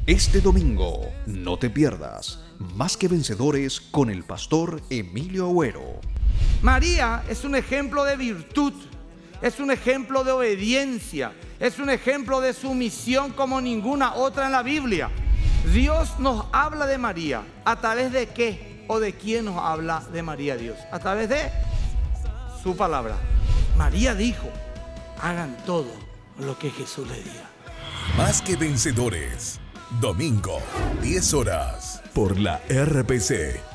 Este domingo, no te pierdas Más que Vencedores con el pastor Emilio Agüero. María es un ejemplo de virtud, es un ejemplo de obediencia, es un ejemplo de sumisión como ninguna otra en la Biblia. Dios nos habla de María. ¿A través de qué o de quién nos habla de María Dios? A través de su palabra. María dijo: hagan todo lo que Jesús les diga. Más que Vencedores, domingo, 10 horas, por la RPC.